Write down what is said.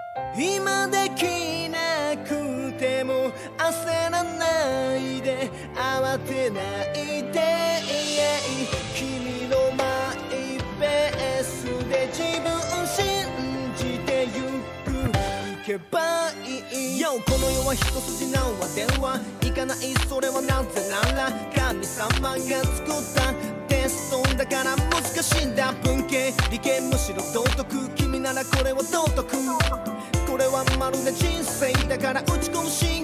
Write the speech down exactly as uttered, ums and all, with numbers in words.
今できなくても焦らないで慌てないで君のマイペースで自分信じてゆくいけばいいよこの世は一筋縄ではいかないそれはなぜなら神様が作ったテストだから難しいんだ文系理系むしろ道徳君ならこれは道徳これはまるで人生だから打ち込むし